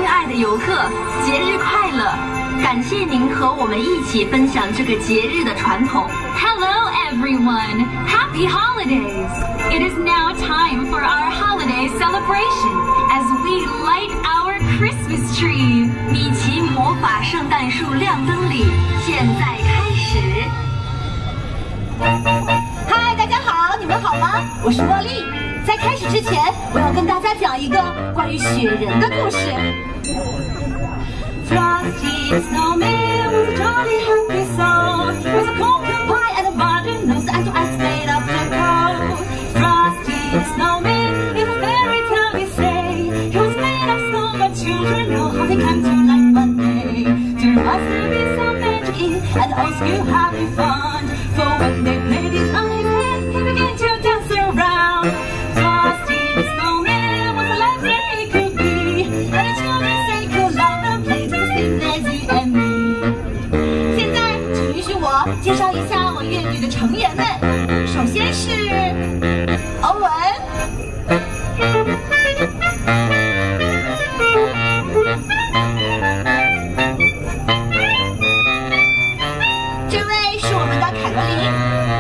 爱的游客，节日快乐！感谢您和我们一起分享这个节日的传统。 Hello everyone, happy holidays! It is now time for our holiday celebration as we light our Christmas tree. 米奇魔法圣诞树亮灯礼现在开始。 嗨，大家好，你们好吗？我是茉莉。在开始之前，我要跟大家讲一个关于雪人的故事。Frosty the snowman was a jolly happy soul. He was a pumpkin pie and a button nose and two eyes made of coal. Frosty the snowman is a fairy tale we say. He was made of snow, but children know how they come to life one day. There must be some magic in and all skill happy fun. For when they played it on his head, he began to dance around. Frosty the snowman was the last that he could be. And the children sang could love and play to sing Daisy and me. 现在，请允许我介绍一下我乐队的成员们。首先是欧文。这位是我们的凯罗琳。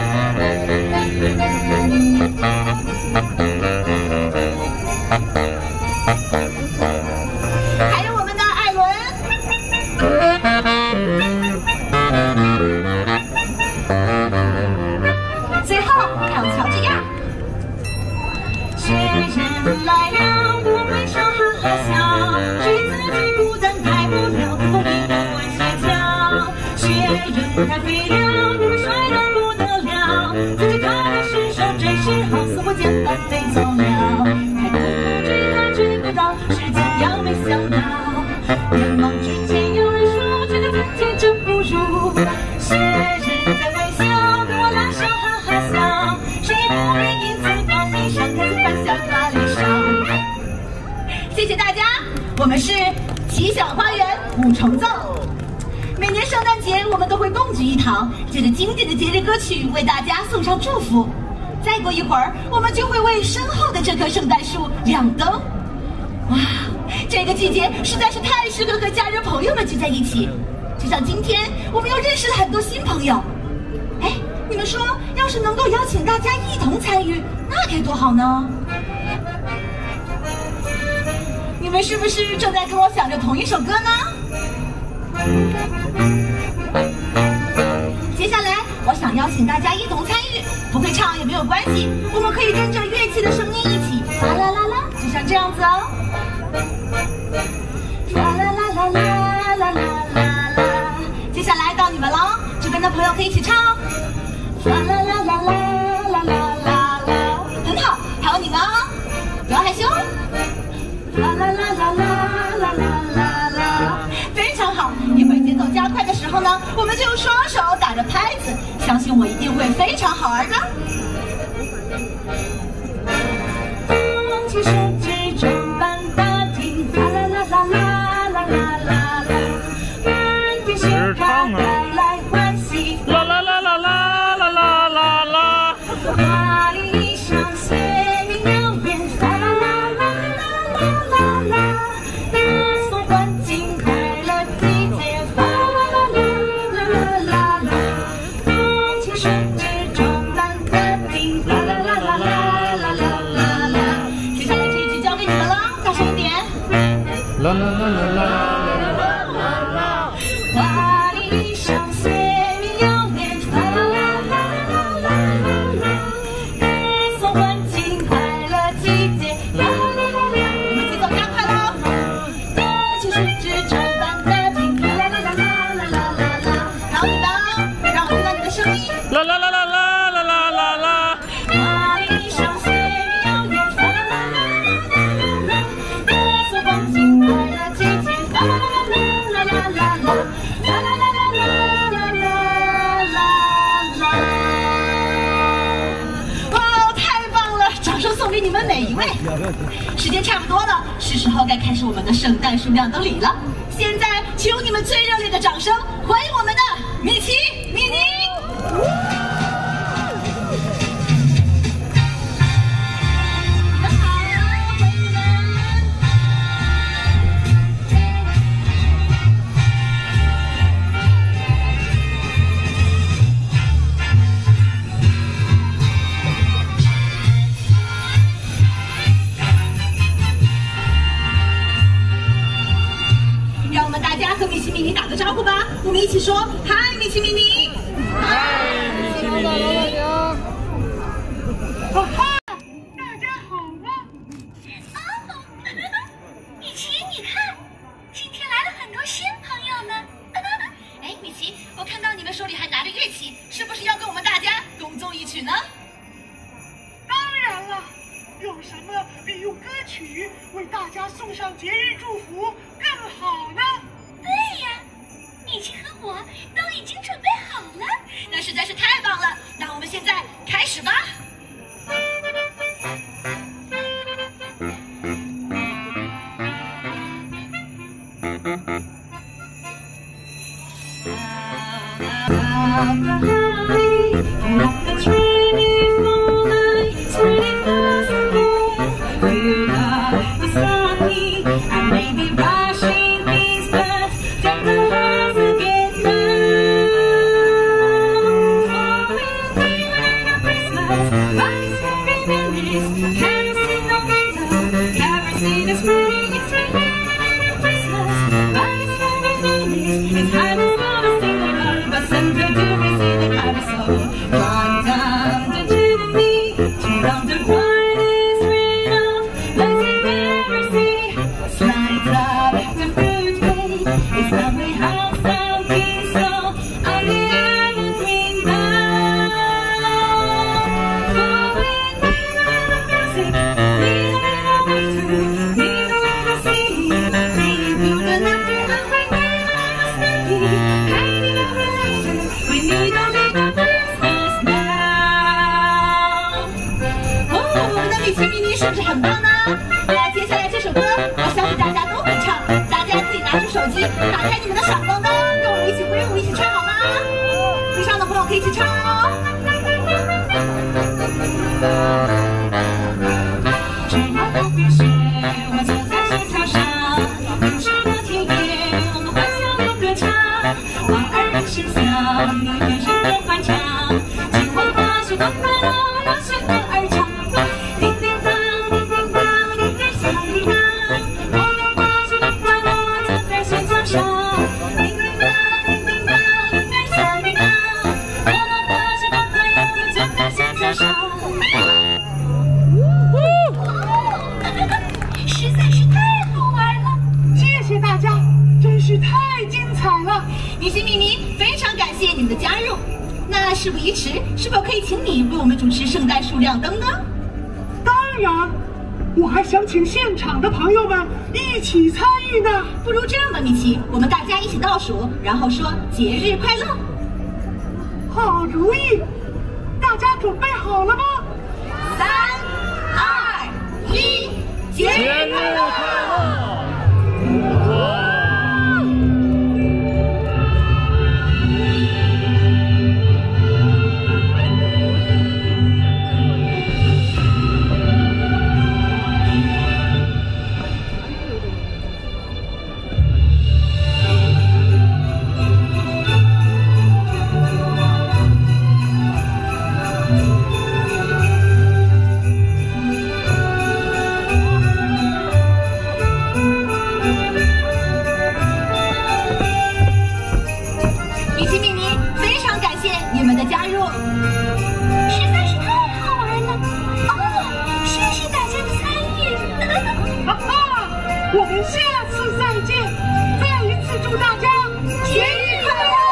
还有我们的艾伦。最后还有乔治亚。雪人来了，我会上喊了笑，谁自己孤单开不了，风里的玩雪橇。雪人开飞了，你们帅得不得了，自己踏在石上真是好，似火箭般飞走了。太空不追还追不到，是怎样没想到？连忙之前有人说，这个春天真不如。雪人在微笑，对我拉手哈哈笑，谁不会因此高兴上开心欢笑挂脸上？谢谢大家，我们是奇想花园五重奏。每年圣诞节，我们都会共聚一堂，借着经典的节日歌曲为大家送上祝福。再过一会儿，我们就会为身后的这棵圣诞树亮灯。哇，这个季节实在是太适合和家人朋友们聚在一起。就像今天，我们又认识了很多新朋友。哎，你们说，要是能够邀请大家一同参与，那该多好呢？你们是不是正在跟我想着同一首歌呢？接下来，我想邀请大家一同参与，不会唱也没有关系，我们可以跟着乐器的声音一起啦啦啦啦，就像这样子哦。啦啦啦啦啦啦啦啦啦。接下来到你们了，这边的朋友可以一起唱哦。啦啦啦啦啦啦啦啦啦，很好，还有你们哦，不要害羞。啦啦啦啦啦啦啦啦啦，非常好。一会儿节奏加快的时候呢，我们就用双手打着拍子，相信我一定会非常好玩的。动起手指转板打听，啦啦啦啦啦啦啦啦啦，满天雪花带来欢喜， 啦啦啦啦啦啦啦啦啦， 花里衣裳鲜明耀眼，啦啦啦啦啦啦啦啦，歌颂欢庆快乐季节，啦啦啦啦啦啦啦，动起手指转板打听，啦啦啦啦啦啦啦啦啦。接下来这一句交给你们了，大声一点。 啦啦啦啦啦。 花里衣裳鲜明耀眼，啦啦啦啦啦啦啦，歌颂欢庆快乐季节，啦啦啦啦。我们节奏加快喽，动起手指转板打听，啦啦啦啦啦啦啦啦。还有你们哦，让我听到你的声音。 啦啦啦啦啦啦啦啦啦。 花里衣裳鲜明耀眼，啦啦啦啦啦啦啦，歌颂欢庆快乐季节，啦啦啦啦啦啦啦啦，啦啦啦啦啦啦啦啦啦。哇，太棒了！掌声送给你们每一位。时间差不多了，是时候该开始我们的圣诞树亮灯礼了。现在，请用你们最热烈的掌声欢迎我们的米奇、米妮。你们好，朋友们。 米妮打个招呼吧，我们一起说嗨，米奇米妮。 嗨，米奇米妮。 哈哈，大家好吗？ 哦，米奇，你看，今天来了很多新朋友呢。哎，米奇，我看到你们手里还拿着乐器，是不是要跟我们大家共奏一曲呢？ 当然了，有什么比用歌曲为大家送上节日祝福更好呢？ 对呀，米奇和我都已经准备好了，那实在是太棒了。那我们现在开始吧。是不是很棒呢？那接下来这首歌，我相信大家都会唱，大家自己拿出手机，打开你们的闪光灯，跟我们一起挥舞，一起唱好吗？会唱的朋友可以一起唱哦。只要不冰雪，我就在雪橇上，悠长的田野，我们欢笑又歌唱，花儿声响，你人生的欢唱，金黄花雪多快乐，让雪歌儿唱。实在是太好玩了！ 谢谢大家，真是太精彩了！ 米奇米妮，非常感谢你们的加入。那事不宜迟，是否可以请你为我们主持圣诞树亮灯呢？ 当然，我还想请现场的朋友们一起参与呢。 不如这样吧，米奇，我们大家一起倒数，然后说节日快乐。 好主意，大家准备好了吗 ？3、2、1，节日快乐！你们的加入实在是太好玩了哦！谢谢大家的参与。 哈哈，我们下次再见！再一次祝大家节日快乐！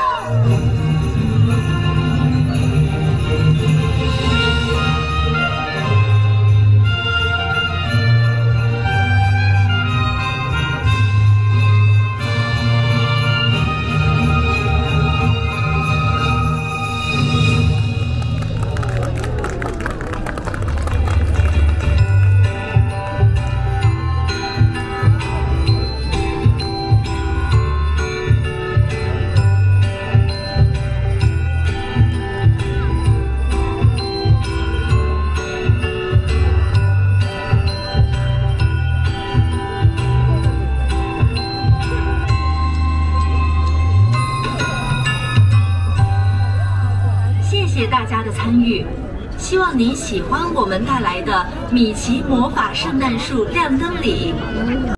大家的参与，希望您喜欢我们带来的米奇魔法圣诞树亮灯礼。